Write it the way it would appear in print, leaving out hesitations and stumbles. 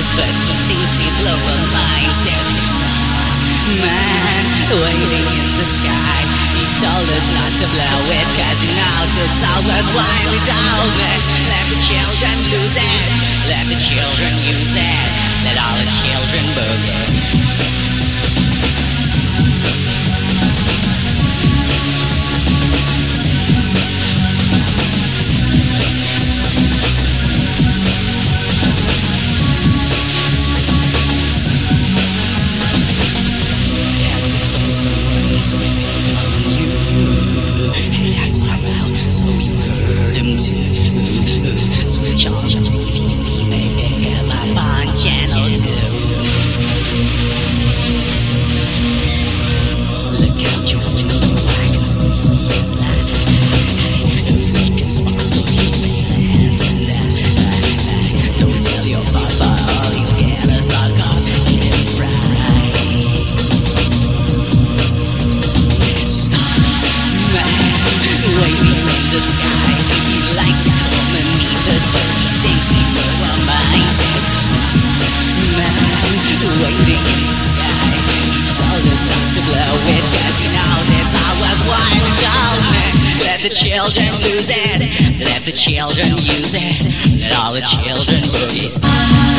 meters, but he thinks he blow our minds. There's this man waiting in the sky. He told us not to blow it, cause he knows it's all worthwhile. He told me, let the children lose it, let the children use it, let all the children boogie. Switch on your TV, maybe get my on channel 2. Look out your window, I can see this light. If we can sparkle human land, don't tell your papa all you get is a coffee fried. Man waiting in the sky, he liked it. But he thinks he blew our minds. There's this man waiting in the sky. He told us not to blow it, cause he knows it's all worthwhile. He told me, let the children lose it, let the children use it, let all the children boogie.